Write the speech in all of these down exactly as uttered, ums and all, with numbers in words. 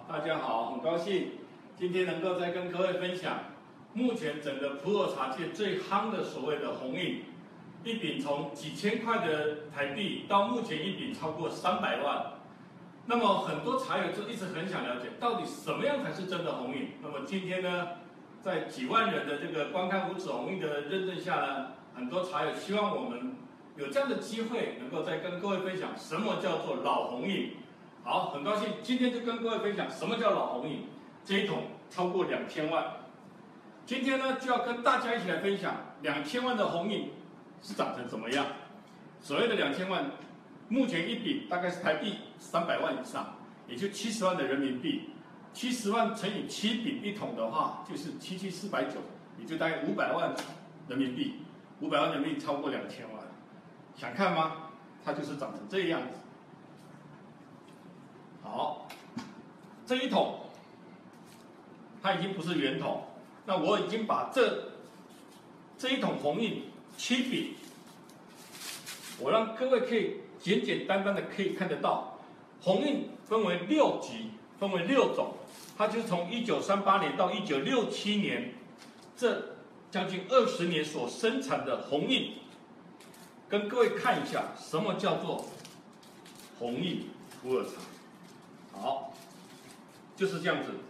大家好，很高兴今天能够再跟各位分享目前整个普洱茶界最夯的所谓的红印，一饼从几千块的台币到目前一饼超过三百万。那么很多茶友就一直很想了解，到底什么样才是真的红印？那么今天呢，在几万人的这个观看无纸红印的认证下呢，很多茶友希望我们有这样的机会，能够再跟各位分享什么叫做老红印。好，很高兴今天就跟各位分享什么叫老红印。这一桶超过两千万，今天呢就要跟大家一起来分享两千万的红印是长成怎么样。所谓的两千万，目前一饼大概是台币三百万以上，也就七十万的人民币。七十万乘以七饼一桶的话，就是七七四百九，也就大概五百万人民币。五百万人民币超过两千万，想看吗？它就是长成这样子。好，这一桶它已经不是圆桶，那我已经把这这一桶红印七饼，我让各位可以简简单单的可以看得到，红印分为六级，分为六种，它就是从一九三八年到一九六七年这将近二十年所生产的红印，跟各位看一下什么叫做红印普洱茶。好，就是这样子。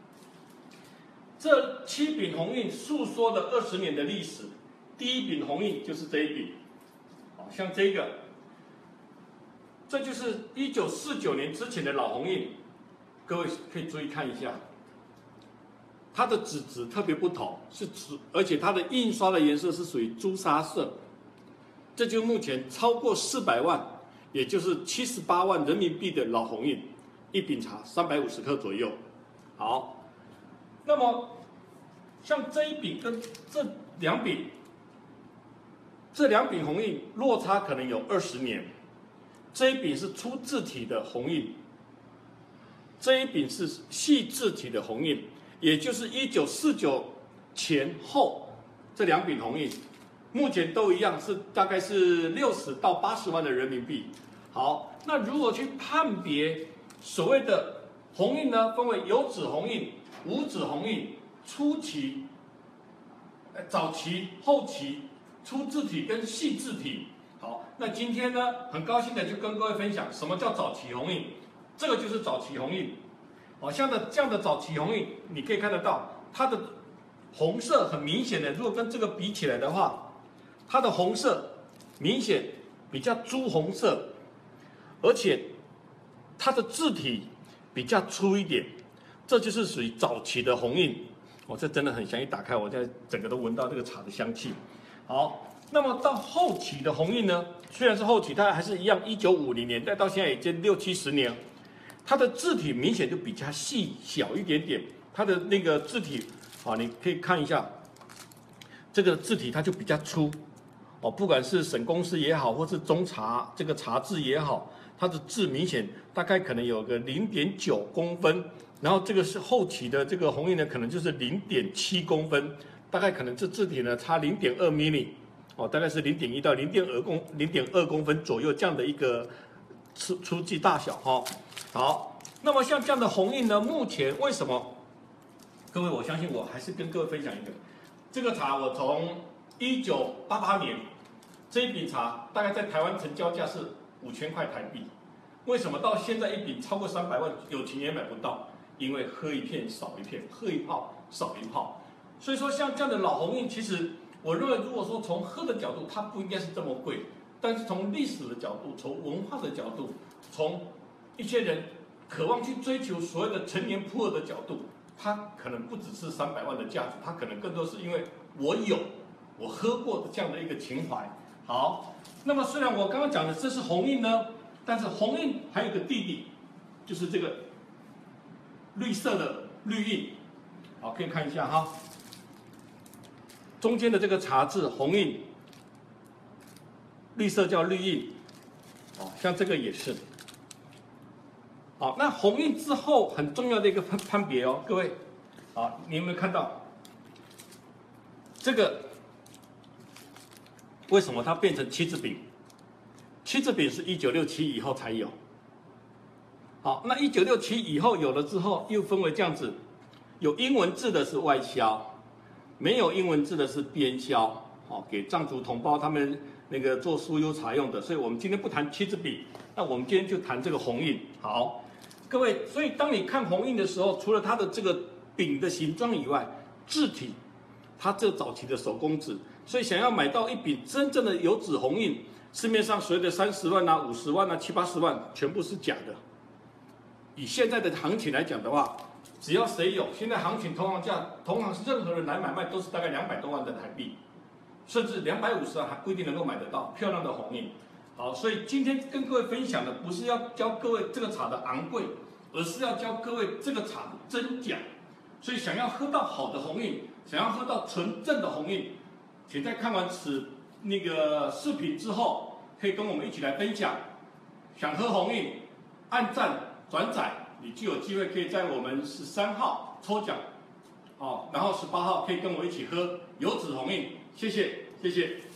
这七饼红印诉说了二十年的历史。第一饼红印就是这一饼，好像这个，这就是一九四九年之前的老红印。各位可以注意看一下，它的纸质特别不同，是纸，而且它的印刷的颜色是属于朱砂色。这就目前超过四百万，也就是七十八万人民币的老红印。一饼茶三百五十克左右。好，那么像这一饼跟这两饼，这两饼红印落差可能有二十年。这一饼是粗字体的红印，这一饼是细字体的红印，也就是一九四九前后这两饼红印，目前都一样是大概是六十到八十万的人民币。好，那如果去判别所谓的红印呢，分为有纸红印、无纸红印、初期、早期、后期、粗字体跟细字体。好，那今天呢，很高兴的就跟各位分享什么叫早期红印。这个就是早期红印。好，像的这样的早期红印，你可以看得到它的红色很明显的，如果跟这个比起来的话，它的红色明显比较朱红色，而且它的字体比较粗一点，这就是属于早期的红印。哦，这真的很香，一打开我现在整个都闻到这个茶的香气。好，那么到后期的红印呢，虽然是后期，它还是一样，一九五零年代到现在已经六七十年，它的字体明显就比较细小一点点，它的那个字体，啊，你可以看一下，这个字体它就比较粗。哦，不管是省公司也好，或是中茶这个茶字也好，它的字明显大概可能有个零点九公分，然后这个是后期的这个红印呢，可能就是零点七公分，大概可能这字体呢差零点二 mm， 哦，大概是零点一到零点二公零点二公分左右这样的一个粗粗细大小哈、哦。好，那么像这样的红印呢，目前为什么？各位，我相信我还是跟各位分享一个，这个茶我从一九八八年，这一饼茶大概在台湾成交价是五千块台币。为什么到现在一饼超过三百万，有钱也买不到？因为喝一片少一片，喝一泡少一泡。所以说，像这样的老红印，其实我认为，如果说从喝的角度，它不应该是这么贵。但是从历史的角度，从文化的角度，从一些人渴望去追求所谓的陈年普洱的角度，它可能不只是三百万的价值，它可能更多是因为我有。我喝过的这样的一个情怀。好，那么虽然我刚刚讲的这是红印呢，但是红印还有一个弟弟，就是这个绿色的绿印。好，可以看一下哈，中间的这个茶字红印，绿色叫绿印。哦，像这个也是。好，那红印之后很重要的一个判判别哦，各位，好，你有没有看到这个？为什么它变成七字饼？七字饼是一九六七以后才有。 好，那一九六七以后有了之后，又分为这样子，有英文字的是外销，没有英文字的是边销。好，给藏族同胞他们那个做酥油茶用的。所以我们今天不谈七支笔，那我们今天就谈这个红印。好，各位，所以当你看红印的时候，除了它的这个柄的形状以外，字体，它这早期的手工纸，所以想要买到一柄真正的有纸红印，市面上所谓的三十万啊、五十万啊、七八十万，全部是假的。以现在的行情来讲的话，只要谁有，现在行情同行价，同行任何人来买卖都是大概两百多万的台币，甚至两百五十万还不一定能够买得到漂亮的红印。好，所以今天跟各位分享的不是要教各位这个茶的昂贵，而是要教各位这个茶的真假。所以想要喝到好的红印，想要喝到纯正的红印，请在看完此那个视频之后，可以跟我们一起来分享。想喝红印，按赞转载，你就有机会可以在我们十三号抽奖，哦，然后十八号可以跟我一起喝有纸红印。谢谢，谢谢。